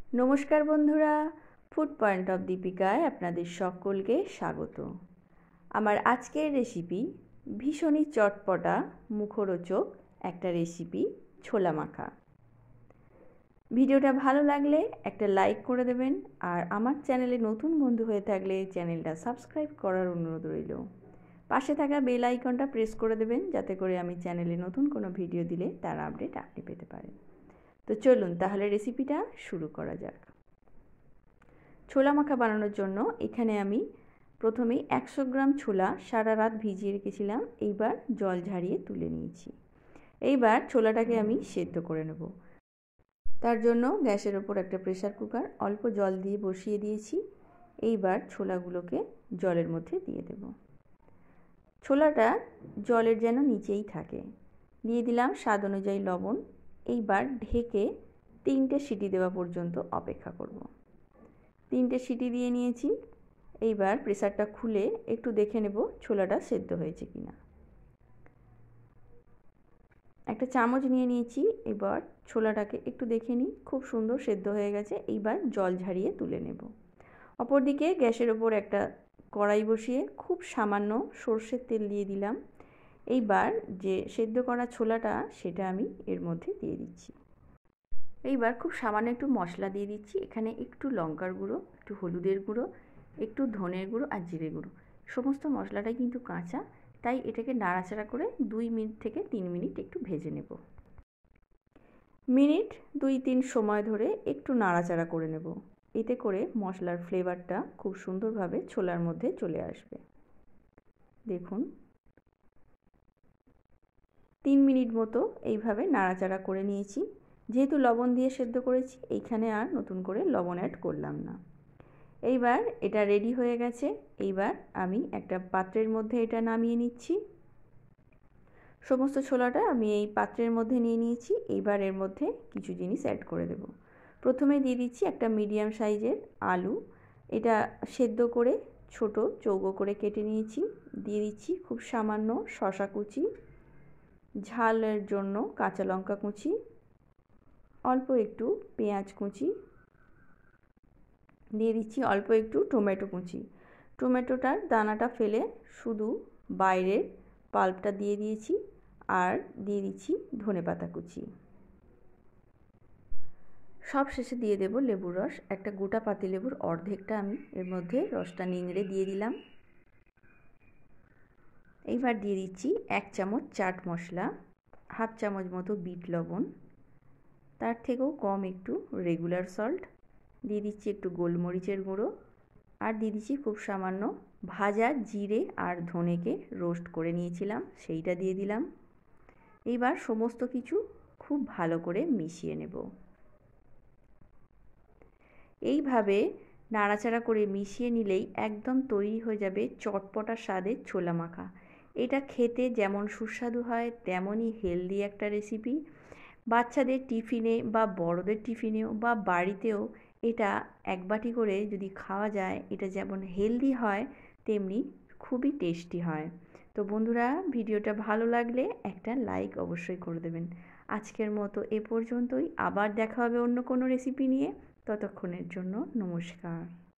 नमस्कार बंधुरा food point of दीपिकाय आपनादेर सकलके स्वागत। आमार आजकेर रेसिपि भीषणই चटपटा मुखरोचक एकटा रेसिपि छोला माखा। भिडियोटा भालो लागले एकटा लाइक करे देबेन और आमार चैनेले नतून बंधु हये थाकले चैनेलटा सबस्क्राइब करार अनुरोध रइल। पाशे थाका बेल आइकनटा प्रेस करे देबेन जाते करे आमि चैनेले नतून कोनो भिडियो दिले तार आपडेट आपनि पेते पारेन। तो चलुन ताहले रेसिपिटा शुरू करा जाक। छोला माखा बानानोर जोन्नो एखाने आमी प्रथमेई 100 ग्राम छोला सारा रात भिजिए रेखेछिलाम। एइबार जल झाड़िए तुले निয়েছি। एइबार छोलाटाके आमी सेদ্ধ करे नेब। तार जोन्नो ग्यासेर ओपर एकटा प्रेसार कुकार अल्प जल दिए बसिए दिएছি। एइबार छोलागुलोके जलेर मধ্যে दिए देब। छोलाटा जलेर जेन नीचेई थाके। दिए दिलाम स्वाद अनुयायी लवण। एइबार ढेके 3টে सीटी देওয়া पर्यन्त अपेक्षा करब। 3টে सीटी दिए निয়েছি। एइबार प्रेसारटा खुले एकटू देखे नेब छोलाटा सेদ্ধ हयेছে किना। একটা চামচ নিয়ে নিয়েছি। এবার ছোলাটাকে একটু দেখে নিই, খুব সুন্দর সেদ্ধ হয়ে গেছে। এইবার জল ঝারিয়ে তুলে নেব। অপরদিকে গ্যাসের ওপর একটা কড়াই বসিয়ে খুব সামান্য সরষের তেল দিয়ে দিলাম। এইবার যে সেদ্ধ করা ছোলাটা সেটা আমি এর মধ্যে দিয়ে দিচ্ছি। এইবার খুব সামান্য একটু মশলা দিয়ে দিচ্ছি। এখানে একটু লঙ্কার গুঁড়ো, একটু হলুদের গুঁড়ো, একটু ধনের গুঁড়ো আর জিরে গুঁড়ো। সমস্ত মশলাটাই কিন্তু কাঁচা, তাই এটাকে নাড়াচাড়া করে 2 মিনিট থেকে 3 মিনিট একটু ভেজে নেব। মিনিট 2-3 সময় ধরে একটু নাড়াচাড়া করে নেব। এতে করে মশলার ফ্লেভারটা খুব সুন্দরভাবে ছোলার মধ্যে চলে আসবে। দেখুন 3 মিনিট মতো এইভাবে নাড়াচাড়া করে নিয়েছি। যেহেতু লবণ দিয়ে সেদ্ধ করেছি এইখানে আর নতুন করে লবণ অ্যাড করলাম না। এইবার এটা রেডি হয়ে গেছে। এইবার আমি একটা পাত্রের মধ্যে এটা নামিয়ে নিচ্ছি। সমস্ত ছোলাটা আমি এই পাত্রের মধ্যে নিয়ে নিয়েছি। এইবার এর মধ্যে কিছু জিনিস অ্যাড করে দেব। প্রথমে দিয়ে দিচ্ছি একটা মিডিয়াম সাইজের আলু। এটা সেদ্ধ করে ছোট চৌকো করে কেটে নিয়েছি। দিয়ে দিচ্ছি খুব সামান্য শসা কুচি, ঝালের জন্য কাঁচা লঙ্কা কুচি, অল্প একটু পেঁয়াজ কুচি, দিয়ে দিচ্ছি অল্প একটু টমেটো কুচি। টমেটোটার দানাটা ফেলে শুধু বাইরের পাল্পটা দিয়ে দিয়েছি আর দিয়ে দিচ্ছি ধনেপাতা কুচি। সব শেষে দিয়ে দেব লেবুর রস। একটা গোটা পাতিলেবুর অর্ধেকটা আমি এর মধ্যে রসটা নিংড়ে দিয়ে দিলাম। এইবার দিয়ে দিচ্ছি 1 চামচ চাট মশলা, হাফ চামচ মতো বিট লবণ, তার থেকেও কম একটু রেগুলার সল্ট, দিয়ে দিচ্ছি একটু গোলমরিচের গুঁড়ো আর দিয়ে দিচ্ছি খুব সামান্য ভাজা জিরে আর ধনেকে রোস্ট করে নিয়েছিলাম সেইটা দিয়ে দিলাম। এইবার সমস্ত কিছু খুব ভালো করে মিশিয়ে নেব। এইভাবে নাড়াচাড়া করে মিশিয়ে নিলেই একদম তৈরি হয়ে যাবে চটপটা স্বাদের ছোলা মাখা। এটা খেতে যেমন সুস্বাদু হয় তেমনই হেলদি একটা রেসিপি। বাচ্চাদের টিফিনে বা বড়দের টিফিনেও বা বাড়িতেও এটা এক বাটি করে যদি খাওয়া যায়, এটা যেমন হেলদি হয় তেমনি খুবই টেস্টি হয়। তো বন্ধুরা, ভিডিওটা ভালো লাগলে একটা লাইক অবশ্যই করে দেবেন। আজকের মতো এ পর্যন্তই। আবার দেখা হবে অন্য কোনো রেসিপি নিয়ে। ততক্ষণের জন্য নমস্কার।